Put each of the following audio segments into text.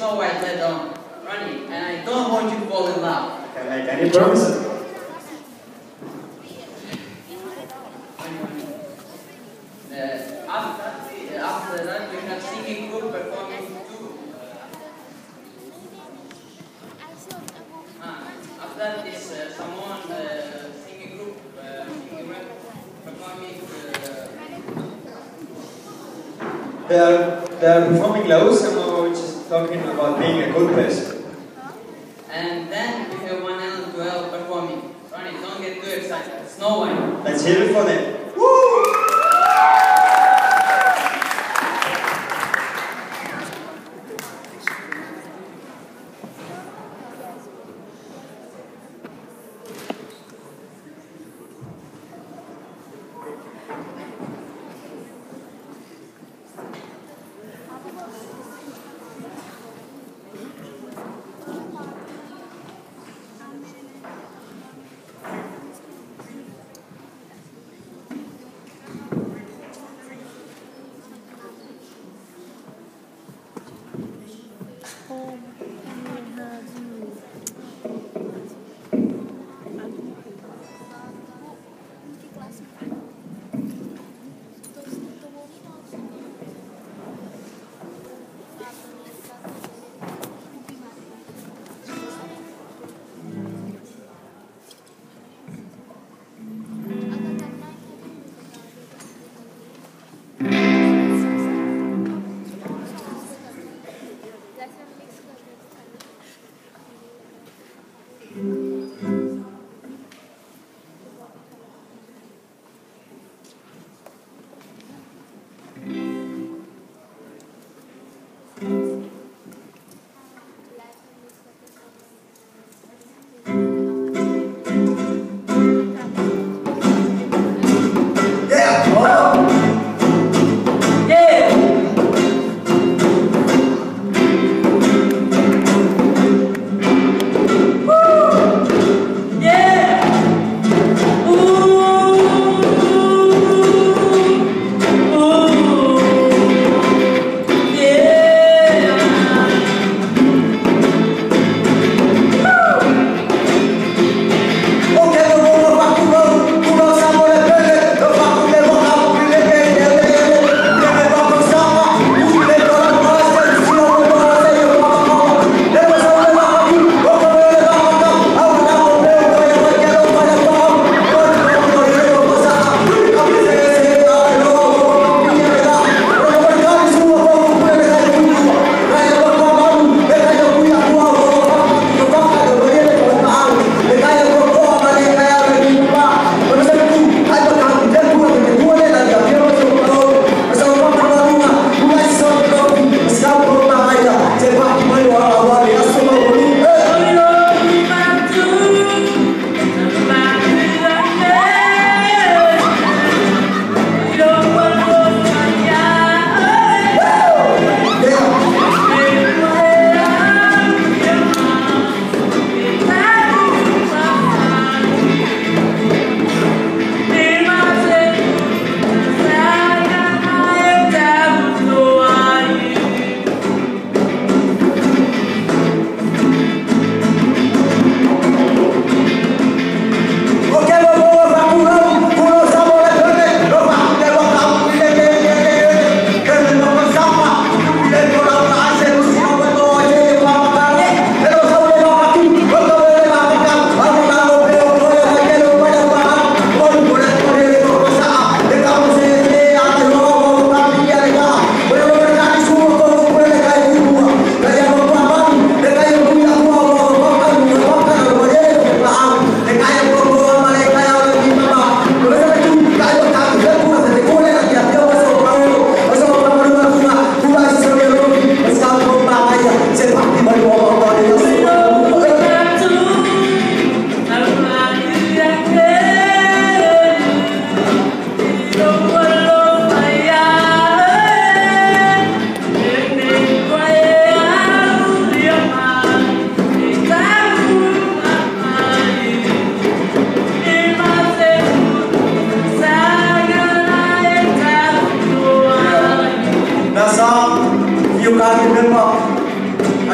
Snow White let on, Ronnie, and I don't want you to fall in love. Can you promise it? After that, we have singing group performing too. After that, this Samoan singing group performing. They are performing Lau Samoa, which is talking about being a good person. And then we have 1L12 performing. Ronnie, don't get too excited. Snow White. Let's hear it for them. Woo!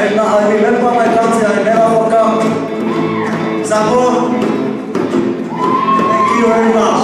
I remember my country, I never forgot. Samoa, thank you very much.